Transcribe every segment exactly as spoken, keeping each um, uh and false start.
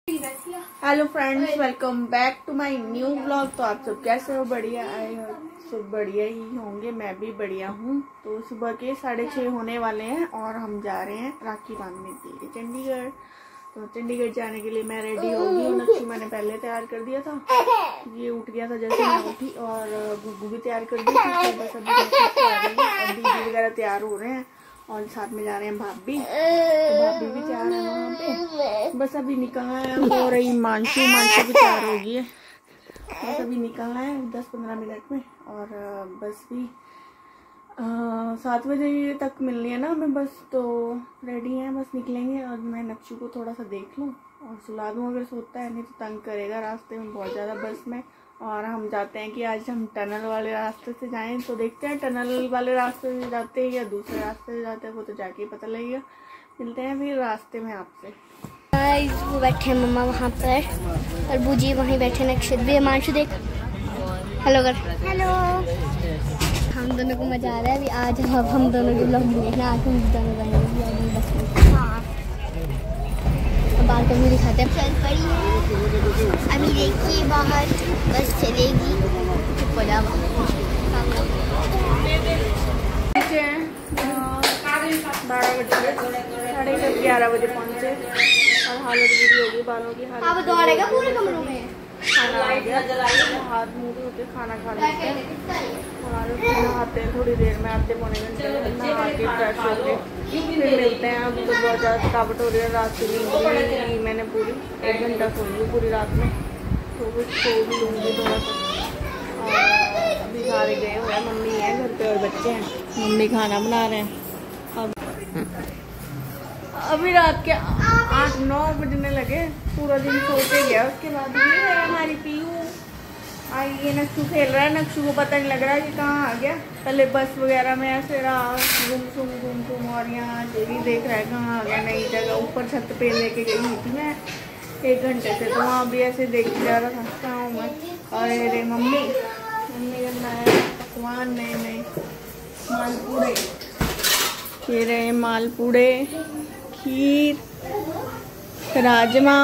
Hello friends, welcome back to my new vlog. तो आप सब कैसे हो? बढ़िया आए हो? सब बढ़िया ही होंगे, मैं भी बढ़िया हूँ। तो सुबह के साढ़े छः होने वाले हैं और हम जा रहे हैं राखी बांधने के लिए चंडीगढ़। तो चंडीगढ़ जाने के लिए मैं रेडी हो गई हूँ। नक्शू मैंने पहले तैयार कर दिया था, ये उठ गया था जैसे मैं उठी, और गुग्गू भी तैयार कर दी थी। बस अभी अभी दीदी वगैरह तैयार हो रहे हैं और साथ में जा रहे हैं भाभी। तो भाभी भी तैयार है वहाँ पे। बस अभी निकलना है हो रही मानसू मानसू भी तैयार हो गई है। बस अभी निकलना है दस पंद्रह मिनट में। और बस भी सात बजे तक मिलनी है ना हमें बस। तो रेडी हैं, बस निकलेंगे। और मैं नक्शू को थोड़ा सा देख लूँ और सुला दूँ अगर सोता है, नहीं तो तंग करेगा रास्ते में बहुत ज़्यादा बस में। और हम जाते हैं कि आज हम टनल वाले रास्ते से जाएं, तो देखते हैं टनल वाले रास्ते से जाते हैं या दूसरे रास्ते से जाते हैं, वो तो जाके पता लगेगा। मिलते हैं फिर रास्ते में आपसे। वो बैठे हैं मम्मा वहाँ पर और बूजी वहीं बैठे हैं। नक्शद भी मानसू देख हेलो कर हेलो। हम दोनों को मजा आ रहा है अभी। आज हम हम दोनों के ब्लॉग देखना, आज हम दोनों बनेंगे बस में। हाँ, बाल कभी दिखाते हैं। चल पड़ी है अभी, देखिए बाहर बस चलेगी। बारह बजे साढ़े दस ग्यारह बजे पहुँचे और हालत बुरी होगी, बालों की हालत दौड़ेगा पूरे कमरों में। खाना आ गया, हाथ मुँह धोते खाना खा लेते हैं और नहाते हैं थोड़ी देर में, आधे पौने घंटे में नहा के फ्रेश होके फिर मिलते हैं। अभी तो बहुत ज़्यादा थकावट हो रही है, रात की नींद ली मैंने पूरी, एक घंटा सोई पूरी रात में, तो कुछ सो भी लूँगी थोड़ा सा। और अभी सारे गए हुए हैं, मम्मी है घर पे और बच्चे हैं, मम्मी खाना बना रहे हैं। अब अभी रात के आठ नौ बजने लगे, पूरा दिन सो के गया। उसके बाद ये है हमारी पीहू आई, ये नक्शू खेल रहा है। नक्शू को पता नहीं लग रहा है कि कहाँ आ गया। पहले बस वगैरह में ऐसे रहा घूम घूम घूम घूम, और यहाँ भी देख रहा है कहाँ आ गया नई जगह। ऊपर छत पे लेके गई हुई थी मैं एक घंटे से, तो वहाँ भी ऐसे देख जा रहा था कहाँ हूँ मैं। और अरे मम्मी मम्मी ने बनाया पकवान नए नए मालपूड़े, ये रहे मालपूड़े, खीर, राजमा,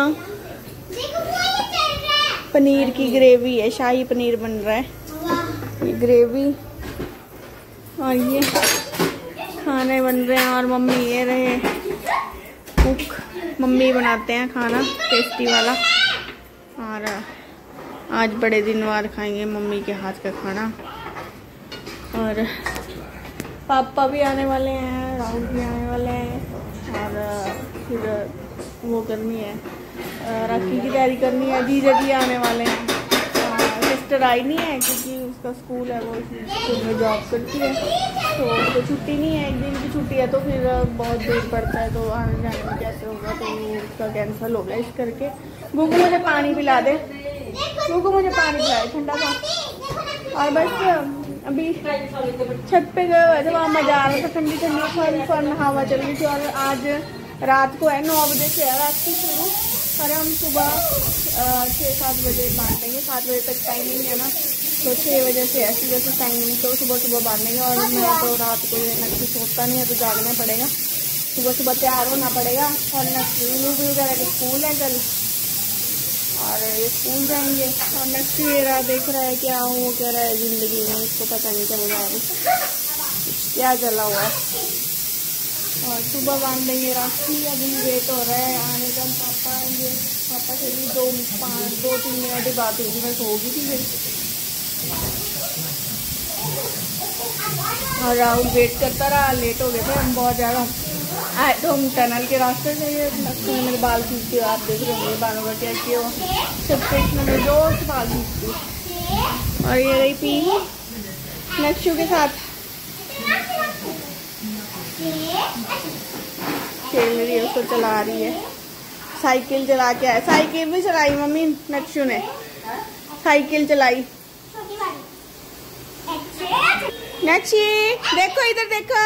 पनीर की ग्रेवी है, शाही पनीर बन रहा है, ये ग्रेवी। और ये खाने बन रहे हैं। और मम्मी ये रहे कुक, मम्मी बनाते हैं खाना टेस्टी वाला। और आज बड़े दिन बाद खाएंगे मम्मी के हाथ का खाना। और पापा भी आने वाले हैं, राहुल भी आने वाले हैं। और फिर वो करनी है, राखी की तैयारी करनी है। जीजा जी आने वाले हैं। सिस्टर आई नहीं है क्योंकि उसका स्कूल है, वो स्कूल में जॉब करती है, तो उसको छुट्टी नहीं है, एक दिन की छुट्टी है, तो फिर बहुत दूर पड़ता है, तो आने जाने में कैसे होगा, तो उसका कैंसिल हो गया इस करके। गुग्गू मुझे पानी पिला दे, गुग्गू मुझे पानी पिलाए ठंडा सा। और बस अभी छत पे गए हुए थे, वहाँ मजा आ रहा था, ठंडी ठंडी फन फन हवा चल रही थी। और आज रात को है, नौ बजे से है रात की शुरू, और हम सुबह छः सात बजे बांध देंगे। सात बजे तक टाइमिंग है ना, तो छः बजे से ऐसी जैसे टाइमिंग, तो सुबह सुबह बांधेंगे। और मैं तो रात को ये नक्शू सोता नहीं है, तो जागना पड़ेगा, सुबह सुबह तैयार होना पड़ेगा। और नक्शू वगैरह के स्कूल है कल, और ये स्कूल जाएंगे। और नक्शू ये रहा देख रहा है क्या हो क्या रहा है ज़िंदगी में, उसको पता नहीं चल रहा है क्या चला हुआ है। और सुबह बांध देंगे राखी। अभी वेट हो रहा है आने का, पापा आएंगे, पापा से भी दो पाँच दो तीन मिनट ही बात होगी, मैं सो गई थी फिर। और राहुल वेट करता रहा, लेट हो गए थे हम बहुत ज़्यादा। आए तो हम टनल के रास्ते से, नक्शू ने मेरे बाल खींचते हुए, आप देख रहे होंगे बालों का क्या किया हुआ, सबसे इसमें मेरे जोर से बाल खींचती। और ये रही पी नक्शू के साथ खेल रही है, उसको चला रही है, साइकिल चला के आए। साइकिल भी चलाई मम्मी, नक्शू ने साइकिल चलाई। नक्शी देखो इधर देखो,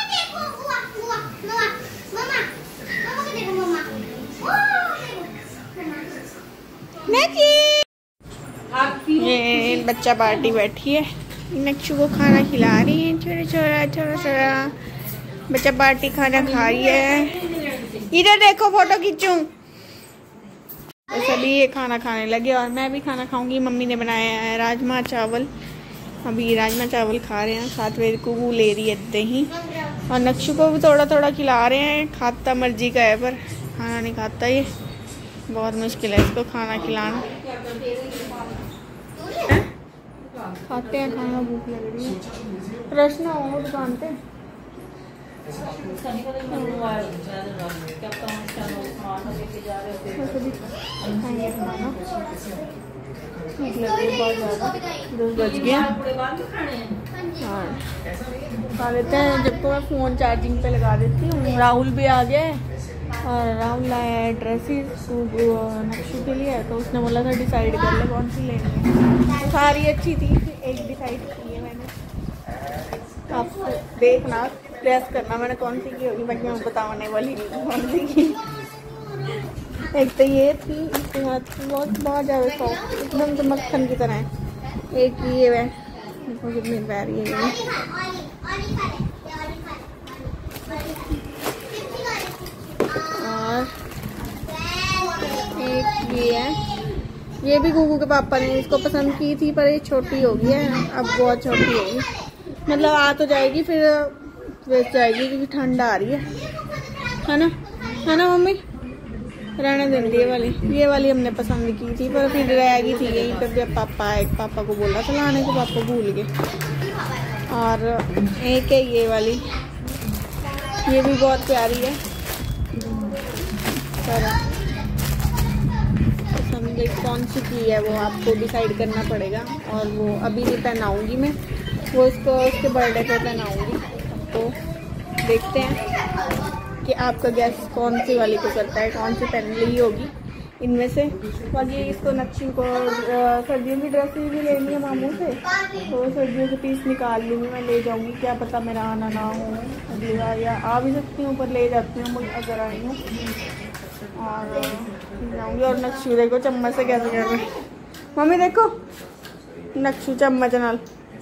ये बच्चा पार्टी बैठी है, नक्शू को खाना खिला रही है, छोटा छोटा छोटा छोटा बच्चा पार्टी खाना खा रही है। इधर देखो फोटो खींचूं। तो सभी ये खाना खाने लगे और मैं भी खाना खाऊंगी। मम्मी ने बनाया है राजमा चावल, अभी राजमा चावल खा रहे हैं। साथ में कुकू ले रही है दही और नक्शू को भी थोड़ा थोड़ा खिला रहे हैं। खाता मर्जी का है पर खाना नहीं खाता, ये बहुत मुश्किल है इसको खाना खिलाना। खाते हैं खाना, भूख लग रही है। रचना हो दुकान पे दस बज गया और खा लेते हैं। जब तो मैं फ़ोन चार्जिंग पे लगा देती हूँ। राहुल भी आ गया है और राहुल लाया है ड्रेसेस नक्शू के लिए, तो उसने बोला था डिसाइड कर ले कौन सी लेनी है। सारी अच्छी थी, एक डिसाइड की है मैंने। आप देखना, प्रेस करना मैंने कौन सी की होगी, बाकी मैं बताने वाली नहीं कौन सी की। एक तो ये थी, इसके बाद बहुत बहुत ज़्यादा सॉफ्ट, एकदम से मक्खन की तरह है। एक ये है, कितनी प्यारी है ये। और एक ये है, ये भी गुगू के पापा ने इसको पसंद की थी पर ये छोटी हो गई है, अब बहुत छोटी होगी। मतलब आ तो जाएगी फिर वेच जाएगी क्योंकि ठंड आ रही है, है ना, है ना मम्मी। रहने देंगे ये वाली, ये वाली हमने पसंद की थी पर फिर रहेगी थी यहीं पर। जब पापा आए, पापा को बोला था लाने को, पापा भूल गए। और एक है ये वाली, ये भी बहुत प्यारी है पर पसंद कौन सी की है वो आपको डिसाइड करना पड़ेगा। और वो अभी नहीं पहनाऊँगी मैं, वो इसको उसके बर्थडे पे पहनाऊँगी। तो देखते हैं कि आपका गैस कौन सी वाली को करता है, कौन सी पहन ली होगी इनमें से। बाकी इसको नक्शू को सर्दियों की ड्रेसेस भी लेनी है मामू से, तो सर्दियों के पीस निकाल लूँगी मैं, ले जाऊँगी। क्या पता मेरा आना ना हो अगली बार, या आ भी सकती हूँ पर ले जाती हूँ अगर आई हूँ और जाऊँगी। और नक्शू देखो चम्मच से कैसे कर रहे, मम्मी देखो नक्शू चम्मच नाल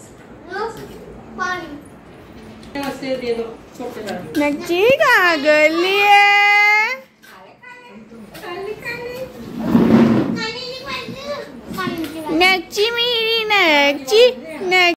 नक्ची कहाँ गली है। नक्ची मेरी नक्ची नक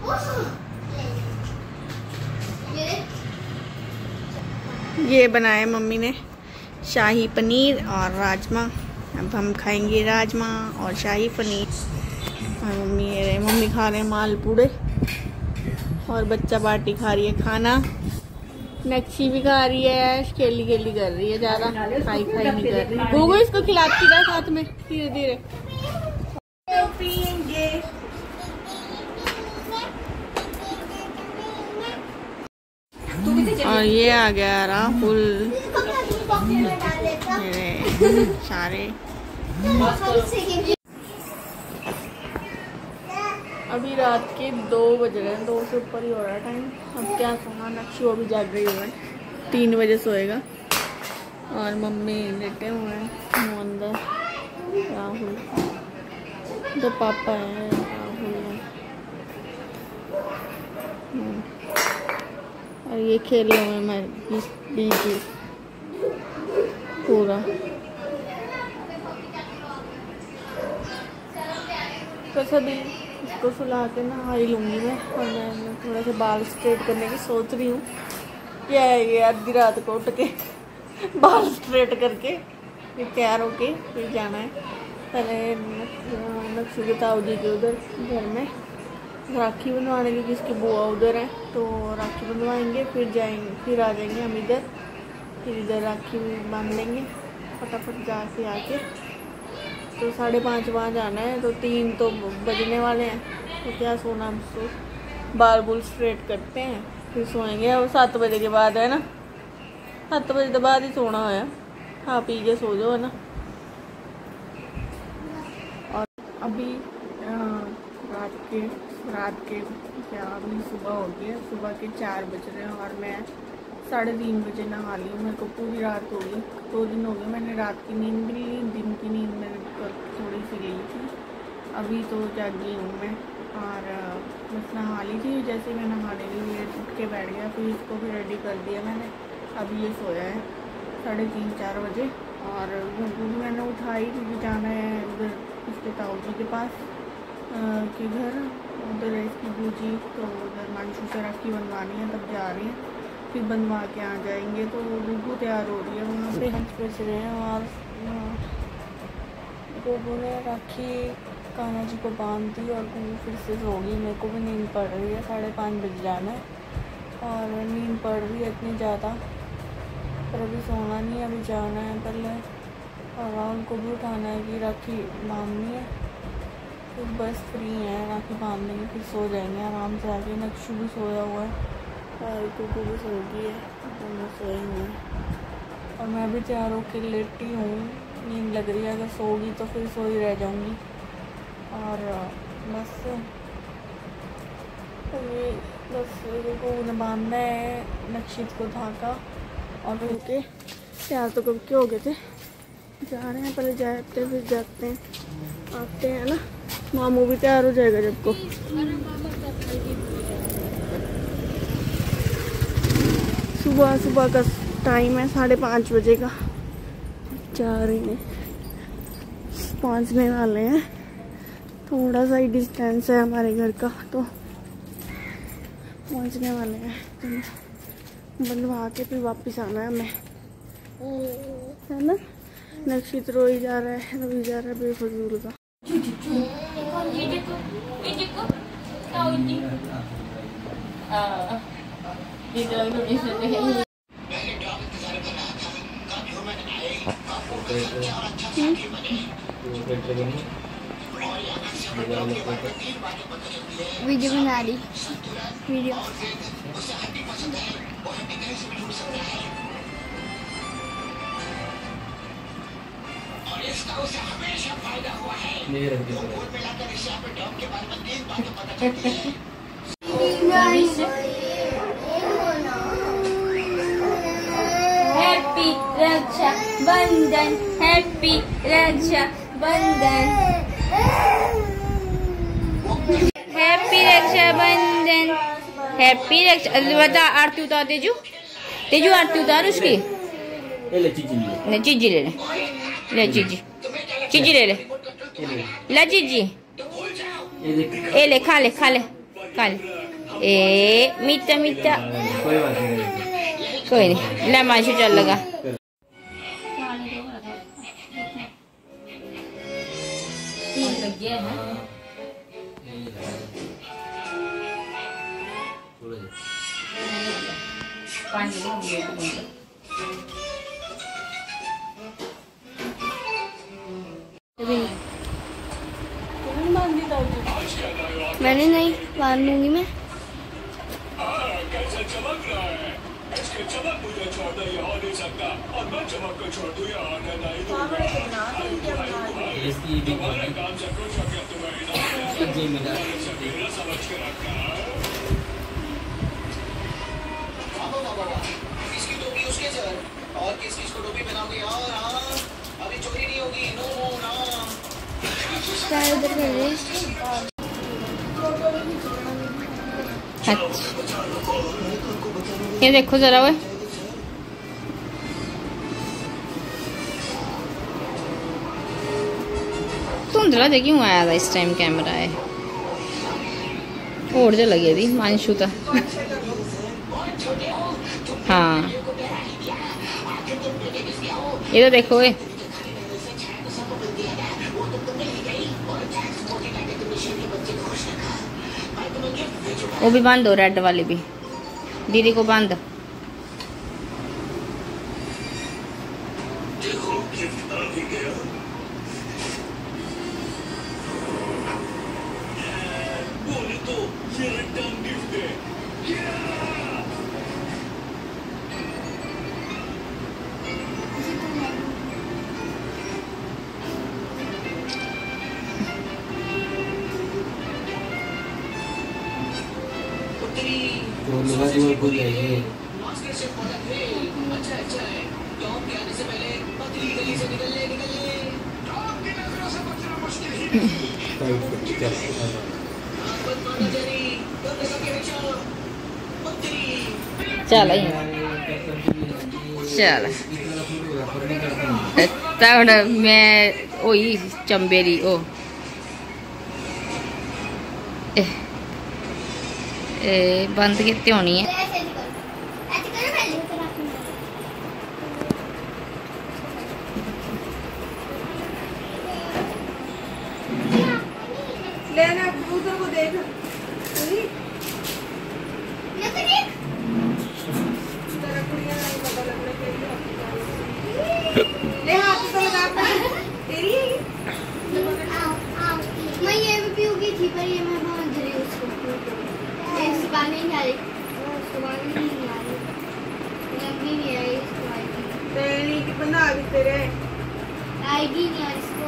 ये बनाया मम्मी ने शाही पनीर और राजमा। अब हम खाएंगे राजमा और शाही पनीर। और मम्मी ये मम्मी खा रहे हैं मालपूड़े और बच्चा पार्टी खा रही है खाना। नक्शी भी खा रही है, खेली खेली कर रही है, ज़्यादा खाई खाई नहीं कर रही। गोगो इसको खिलाती रहा साथ में धीरे धीरे। और ये आ गया राहुल, सारे अभी रात के दो बज रहे हैं, दो से ऊपर ही हो रहा है टाइम। अब क्या सोना, नक्शू अभी जाग रही है, तीन बजे सोएगा। और मम्मी लेटे हुए हैं वो अंदर, राहुल तो पापा है, राहुल है और ये खेल रहे हैं मैं बीच पूरा। तो सभी इसको सुला के नहा ही लूँगी मैं। और मैं थोड़ा सा बाल स्ट्रेट करने की सोच रही हूँ। क्या है ये आधी रात को उठ के बाल स्ट्रेट करके फिर तैयार होके फिर जाना है। पहले नक्शू के ताऊ जी के उधर घर में राखी बनवाने की, जिसकी बुआ उधर है तो राखी बनवाएंगे, फिर जाएंगे, फिर आ जाएंगे हम इधर, फिर इधर राखी बांध लेंगे फटाफट जा के आके। तो साढ़े पाँच वहाँ जाना है, तो तीन तो बजने वाले हैं। तो क्या सोना, हम सो बाल बुल स्ट्रेट करते हैं फिर सोएंगे। और सात बजे के बाद है ना, सात बजे के बाद ही सोना है, खा पी के सो जाओ है ना। और अभी रात के रात के क्या अभी सुबह हो गई है, सुबह के चार बज रहे हैं और मैं साढ़े तीन बजे नहा ली हूँ। मेरे को पूरी रात हो गई, दो दिन हो गए मैंने रात की नींद भी ली, दिन की नींद मैंने थोड़ी सी ली थी। अभी तो जागी हूँ मैं और बस नहा ली थी। जैसे मैं नहाने के लिए उठ के बैठ गया, फिर इसको भी रेडी कर दिया मैंने। अभी ये सोया है साढ़े तीन चार बजे और गुग्गू भी मैंने उठाई क्योंकि जाना है उधर इसके ताऊ जी के पास के घर, उधर है इसकी बूजी, तो उधर मंशू से राखी बनवानी है, तब जा रही हैं, फिर बनवा के आ जाएंगे। तो गुग्गू तैयार हो रही है वहाँ पे, हंस बज रहे हैं और गुग्गू ने राखी कान्हा जी को बांध दी और गुग्गू फिर से सो गई। मेरे को भी नींद पड़ रही है, साढ़े पाँच बज जाना है और नींद पड़ रही है इतनी ज़्यादा, पर अभी सोना नहीं है, अभी जाना है पहले और उनको भी उठाना है कि राखी बांधनी है, फिर बस फ्री है, राखी बांध देंगे फिर सो जाएंगे आराम से। आके नक्शू भी सोया हुआ है और कुकू भी सो गई है, दोनों सोए हुए हैं और मैं भी तैयार होकर लेटी हूँ, नींद लग रही है, अगर सोगी तो फिर सोई रह जाऊँगी। और बस ये बस कुकू ने बांधना है नक्शित को धागा और फिर के तैयार तो कब के हो गए थे, जा रहे हैं, पहले जाते हैं फिर जाते हैं आते हैं ना। मामू भी तैयार हो जाएगा जब को। सुबह सुबह का टाइम है, साढ़े पाँच बजे का, जा रहे हैं, पहुंचने वाले हैं। थोड़ा सा ही डिस्टेंस है हमारे घर का, तो पहुंचने वाले हैं, तो बनवा के फिर वापस आना है हमें, है ना। नक्षित रोई जा रहा है, रोई जा रहा है बेफजूल का। वीडियो बना रही वीडियो हैप्पी रक्षा बंधन, हैप्पी रक्षा बंधन, हैप्पी रक्षा बंधन, हैप्पी रक्षा। बता आरती उतार तेजू, तेजू आरती उतार उसकी। ले चीजी ले ले, ले चीजी, चीजी ले ले, ला चीजी, ए ले खा ले खा ले खा ले। ए मीठा मीठा, कोई नहीं, ले माशू चल लगा। मैंने नहीं बांध लूंगी मैं। और किस चीज को टोपी पहनाओगे यार? हाँ, अभी चोरी नहीं होगी, नो ना। उधर कर रही। ये देखो जरा, वो धुंधला देखी क्यों आया था इस टाइम कैमरा है और जो लगी थी मानशू था। हाँ ये तो देखो ये वो भी बांध दो, रेड वाली भी दीदी को बांध। चल चल मैं ओही चंबेरी ओ ए, ए, बंद कितने होनी है। लेना उधर को देख ले हाथ तो लगा तेरी है मैं ये भी पीऊंगी थी पर ये मैं भाग रही हूँ उसको इस पानी नहीं आ रही पानी नहीं आ रही लंबी नहीं आई इसको आएगी तेरी की बंदा आ गई तेरे आएगी नहीं यार इसको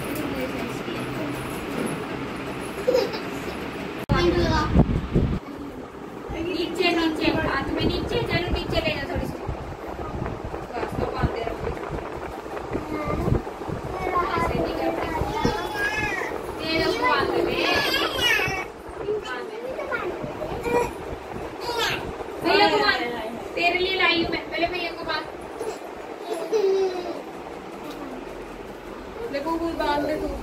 नीचे नीचे हाथ में नीचे चलो नीचे ले जा थोड़ी सी बस तो बांध दे रखो ऐसे नहीं करते तेरे को बांध दे भैया को बांध तेरे लिए लाई हूं मैं पहले भैया को बांध देखो कोई बांध दे तू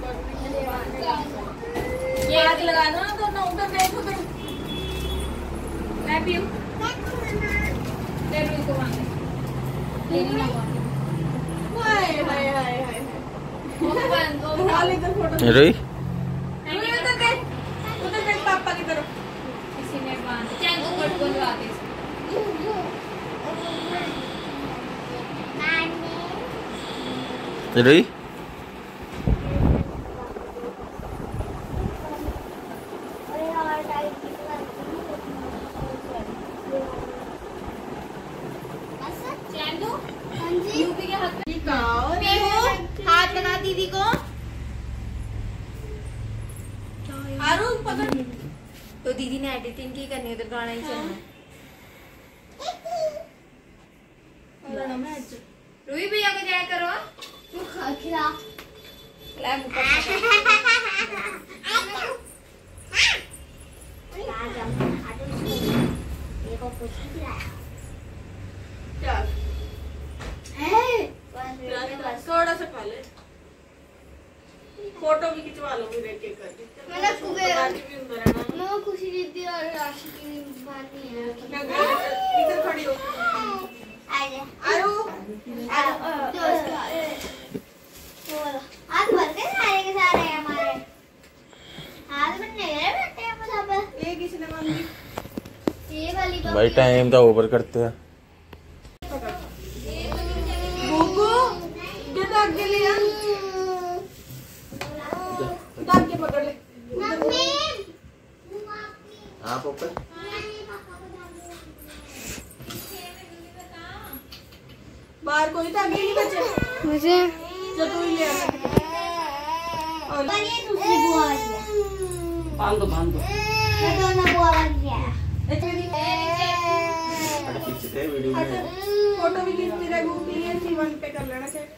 ये आग लगाना तो ना उधर देखो तो मैं भी हूँ तेरे को बांध दे तेरी ना बांध हाय हाय हाय हाय वो बांध वो हाल इधर फोटो रोई उधर देख उधर देख पापा की तरफ किसी ने बांध चल को कट बोलवा दे रोई हाथ लगा दीदी को हारून पकड़ तो दीदी ने एडिटिंग की करनी उधर गाना ही चलना रूही भैया को जाया करो तू खिला ले मुंह पर चल थोड़ा सा खा ले फोटो भी खिंचवा लो फिर एक एक करके मैंने कुबेर बाकी भी अंदर है ना मैं खुशी दीदी और राशि की बानी है मैं गई इधर खड़ी हो आजा आरू हाथ भरते सारे के सारे हमारे हाथ में नहीं बैठे हम सब ये किसने मांगी ये वाली भाई टाइम तो ओवर करते हैं गोगो ये दाग के लिया दाग के पकड़ ले मम्मी हाँ पापा बाहर कोई दाग नहीं बचे मुझे जो तू ही ले आ और ये दूसरी बुआ वाली है बांध दो बांध दो ये दोनों बुआ वाली है पीछे से वीडियो में फोटो भी खींचती रह गूगल ये सी वन पे कर लेना चाहिए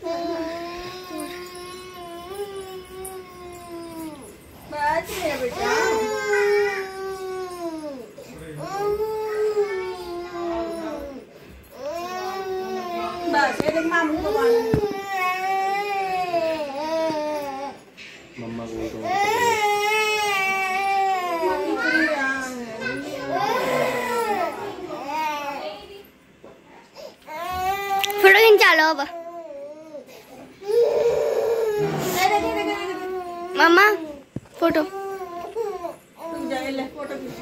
बात है बेटा बस ये देख मामू को बांध मम्मा को तो फोटो खिंचा लो अब मम्मा फोटो जा ले फोटो खींच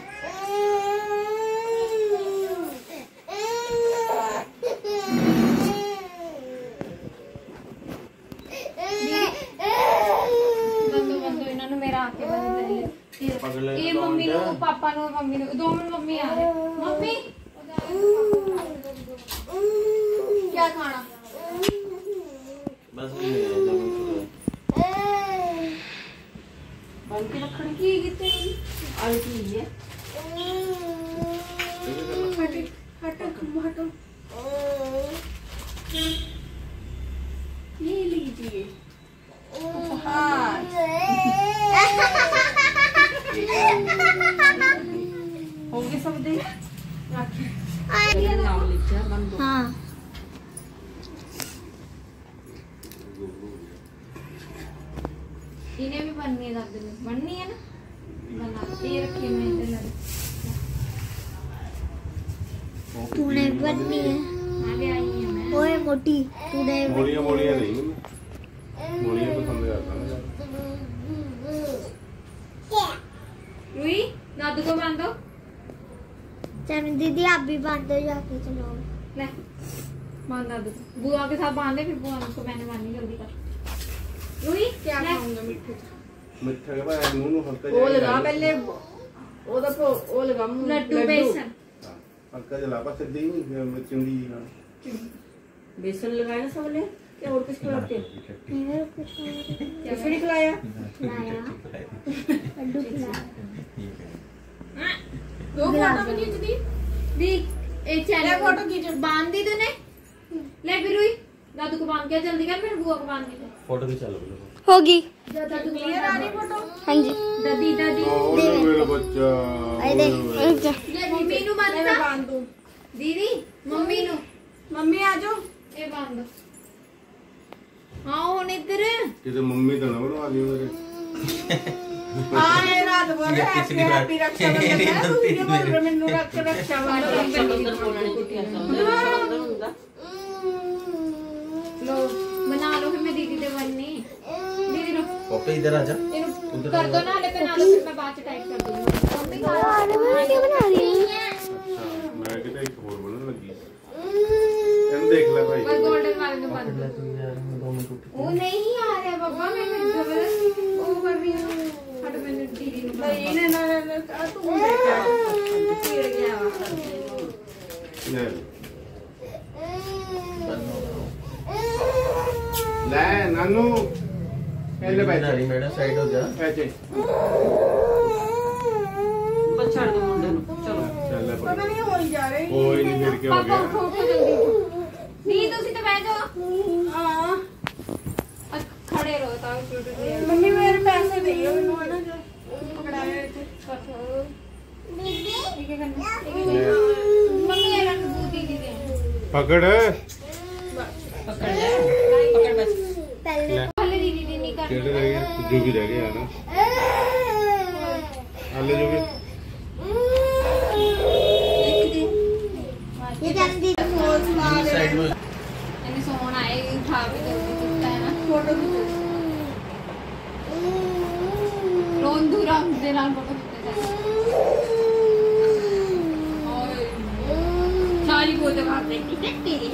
बंदो बंदो इन्होंने मेरा आके बंद कर लिया ये mummy no papa no mummy no दो मिनट मम्मी आ रहे मम्मी क्या खाना बस ये बंद के रखने की कितने आई थी ये हट हट हटो ये लीजिए हाँ होंगे सब दे हाँ इन्हें भी बननी है, दादी में बननी है ना, बनाती रखी मैं इधर। तूने बननी है, आगे आई है मैं। ओए मोटी तूने मोड़िया मोड़िया नहीं, मोड़िया पसंद करता ना। रुई दादू को बांध दो। चल दीदी आप भी बांध दो जाके, चलो ले बांध दादू को, बुआ के साथ बांधे, फिर बुआ को मैंने बांधनी, जल्दी कर। रुई क्या ले। खाऊंगा मीठे मिठा के बाद मुंह में हल्का वो लगा पहले वो दफो वो लगा मुंह लड्डू बेसन हल्का जला पास दी चिंडी जी ना बेसन लगाया ना सब ले, क्या और कुछ खिलाते हैं? क्या कुछ नहीं खिलाया। खिलाया लड्डू खिलाया। दो फोटो भी खींच दी। दी एक ले चैनल फोटो खींच। बांध दी तूने। ले फिर रुई दादू को बांध के जल्दी कर, फिर बुआ को बांध दी। फोटो भी चलो होगी दादू को क्लियर आ रही फोटो? हाँ जी। दादी दादी ओले मेरा बच्चा अरे देख ले मम्मी नु बांध मैं दा। बांध दूं। दीदी मम्मी नु मम्मी आ जाओ। ये बांध दो। हाँ हुन इधर किते मम्मी तो ना बनवा दी मेरे। हाँ ये रात बोल रहे हैप्पी हैप्पी रक्षाबंधन है, तू ये बोल रहे मैनू रख रक्षाबंधन। लो बना लो, फिर मैं दीदी दे बननी। दीदी लो पप्पे इधर आ जा। इनु कर दो ना, ले बना लो, फिर मैं बाद में टाइप कर दूंगी। मम्मी खा अरे मैं क्या बना रही हूँ? अच्छा मैं किते एक और बनने लगी। इन देख ले भाई। बस गोल्डन वाले में बांध दो। वो नहीं आ रहा पापा, मैं जबरदस्ती वो कर रही हूँ। हट मैंने दीदी ने नहीं नहीं ना ना तू देखा चिड़ गया वहाँ। ले ले नानू पहले बैठ जा मैडम साइड हो जा ऐसे बस छोड़ दो मुंडे नु, चलो। चल ले पता नहीं हो ही जा रही। कोई नहीं फिर क्या हो पापा गया उठो उठो जल्दी उठो। नहीं तो सीधे बैठ जाओ। हाँ और खड़े रहो ताकि टूट जाए। मम्मी मेरे पैसे दे दो मैनू है ना जो पकड़ाए थे। ठीक है करना। मम्मी ये रख दो दीदी दे। पकड़ पकड़ ले पकड़ बस। पहले पहले दीदी दे नहीं कर। केड़े रह गया जो भी रह गया ना आले जो भी ये जल्दी साइड में मैंने सोना है उठा भी जल्दी दिखता है ना। फोटो खींचो। रोन दूरा दे रहा फोटो खींचते हैं। और सारी फोटो आप देखी है तेरी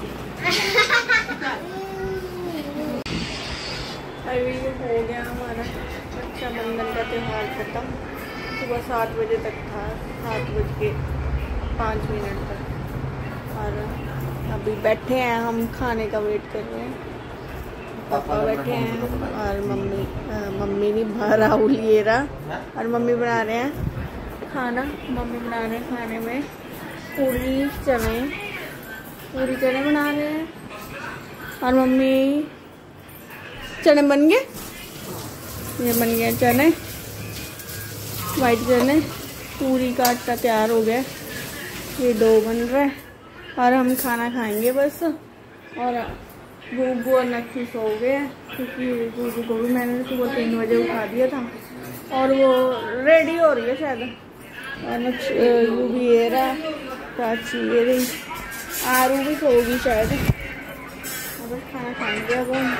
अभी हो गया हमारा रक्षाबंधन का त्यौहार खत्म। सुबह सात बजे तक था, सात बज के पाँच मिनट तक। और अभी बैठे हैं हम, खाने का वेट कर रहे हैं। पापा बैठे हैं और मम्मी आ, मम्मी नहीं बाहर राहुल ये रहा, और मम्मी बना रहे हैं खाना। मम्मी बना रहे हैं खाने में पूरी चने, पूरी चने बना रहे हैं। और मम्मी चने बन गए, ये बन गए चने, वाइट चने। पूरी का आटा तैयार हो गया, ये डो बन रहा है और हम खाना खाएंगे बस। और बूबू और नक्की सो गए हैं क्योंकि बूबू को भी मैंने सुबह तीन बजे उठा दिया था और वो रेडी हो रही है शायद। और नक्श यू भी ये रहा, प्राची ये रही, आरू भी सोगी शायद। अब खाना खाएंगे अब हम।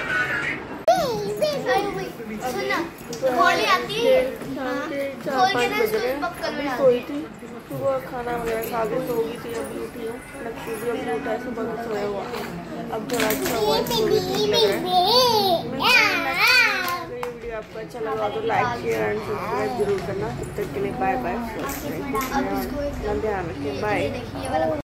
गोली आती है शाम के चार पाँच बज रहे हैं, अभी सोई थी। सुबह खाना वगैरह खा के सो गई थी, अभी उठी हूँ। लक्ष्मी भी अभी उठा है, सुबह का सोया हुआ। अब थोड़ा अच्छा हुआ है, थोड़ी ठीक लग रहा है। ये वीडियो आपको अच्छा लगा तो लाइक शेयर एंड सब्सक्राइब जरूर करना। तब तक के लिए बाय बाय, ध्यान रखें, बाय।